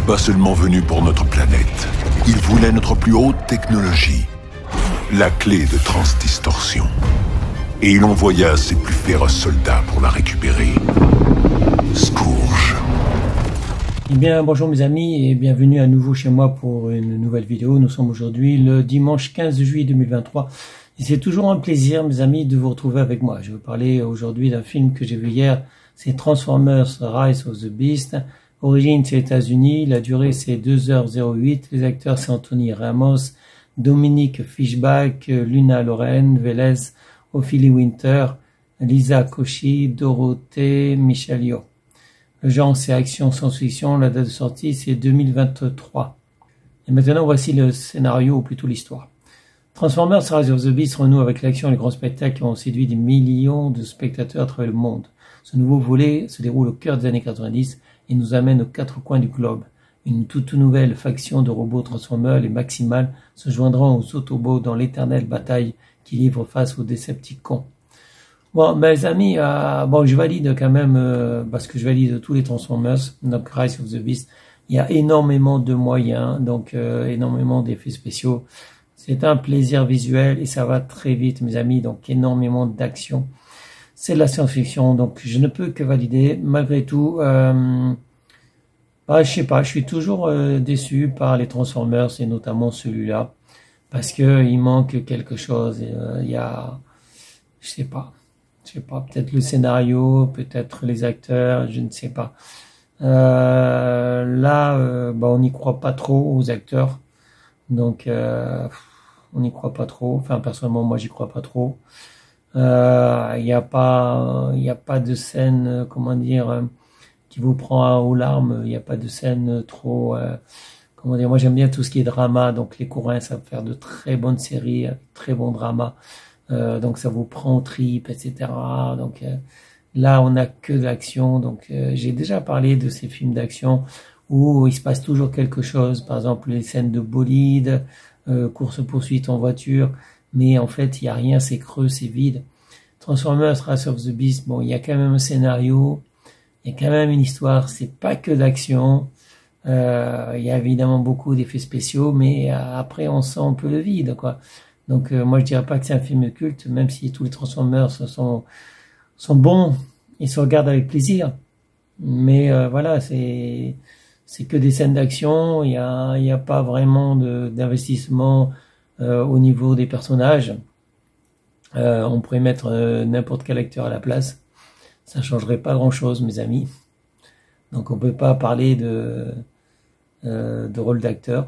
pas seulement venu pour notre planète. Il voulait notre plus haute technologie, la clé de transdistorsion. Et il envoya ses plus féroces soldats pour la récupérer. Scourge. Eh bien, bonjour mes amis et bienvenue à nouveau chez moi pour une nouvelle vidéo. Nous sommes aujourd'hui le dimanche 15 juillet 2023. Et c'est toujours un plaisir, mes amis, de vous retrouver avec moi. Je vais vous parler aujourd'hui d'un film que j'ai vu hier. C'est Transformers Rise of the Beast. Origine, c'est États-Unis. La durée, c'est 2h08. Les acteurs, c'est Anthony Ramos, Dominique Fishback, Luna Loren, Velez, Ophélie Winter, Lisa Koshy, Dorothée Michelio. Le genre, c'est action science-fiction. La date de sortie, c'est 2023. Et maintenant, voici le scénario, ou plutôt l'histoire. Transformers Rise of the Beast renoue avec l'action et les grands spectacles qui ont séduit des millions de spectateurs à travers le monde. Ce nouveau volet se déroule au cœur des années 90 et nous amène aux quatre coins du globe. Une toute nouvelle faction de robots Transformers, les Maximals, se joindront aux Autobots dans l'éternelle bataille qui livre face aux Decepticons. Bon, mes amis, je valide quand même, parce que je valide tous les Transformers, donc Rise of the Beast. Il y a énormément de moyens, donc énormément d'effets spéciaux. C'est un plaisir visuel et ça va très vite, mes amis, donc énormément d'action. C'est de la science-fiction, donc je ne peux que valider. Malgré tout, je sais pas, je suis toujours déçu par les Transformers et notamment celui-là, parce que il manque quelque chose. Il y a, je sais pas, peut-être le scénario, peut-être les acteurs, je ne sais pas. On n'y croit pas trop aux acteurs, donc on n'y croit pas trop. Enfin, personnellement, moi, j'y crois pas trop. Il n'y a pas de scène, qui vous prend aux larmes. Il n'y a pas de scène trop, moi j'aime bien tout ce qui est drama, donc les Coréens savent faire de très bonnes séries, très bons dramas, donc ça vous prend aux tripes, etc. Donc là on n'a que de l'action, donc j'ai déjà parlé de ces films d'action où il se passe toujours quelque chose, par exemple les scènes de bolide, course-poursuite en voiture, mais en fait il n'y a rien, c'est creux, c'est vide. Transformers Rise of the Beast, bon, il y a quand même un scénario, il y a quand même une histoire, c'est pas que d'action, il y a évidemment beaucoup d'effets spéciaux, mais après on sent un peu le vide, quoi. Donc moi je dirais pas que c'est un film culte, même si tous les Transformers sont bons, ils se regardent avec plaisir, mais voilà, c'est que des scènes d'action, il y a pas vraiment d'investissement au niveau des personnages. On pourrait mettre n'importe quel acteur à la place, ça changerait pas grand chose, mes amis. Donc on peut pas parler de rôle d'acteur.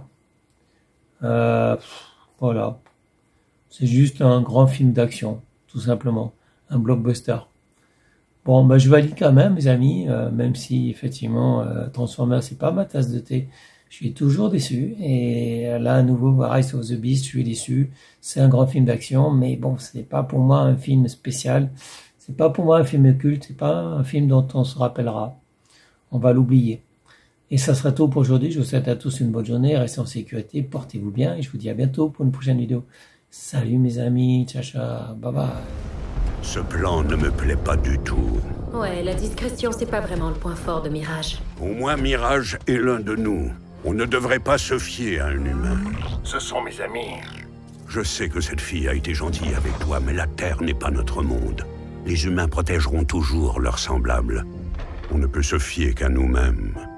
Voilà, c'est juste un grand film d'action, tout simplement, un blockbuster. Bon, je valide quand même, mes amis, même si effectivement Transformers c'est pas ma tasse de thé. Je suis toujours déçu, et là à nouveau Rise of the Beast, je suis déçu. C'est un grand film d'action, mais bon, c'est pas pour moi un film spécial, c'est pas pour moi un film culte, c'est pas un film dont on se rappellera. On va l'oublier. Et ça sera tout pour aujourd'hui. Je vous souhaite à tous une bonne journée, restez en sécurité, portez-vous bien, et je vous dis à bientôt pour une prochaine vidéo. Salut mes amis, ciao ciao, bye bye. Ce plan ne me plaît pas du tout. Ouais, la discrétion, c'est pas vraiment le point fort de Mirage. Au moins, Mirage est l'un de nous. On ne devrait pas se fier à un humain. Ce sont mes amis. Je sais que cette fille a été gentille avec toi, mais la Terre n'est pas notre monde. Les humains protégeront toujours leurs semblables. On ne peut se fier qu'à nous-mêmes.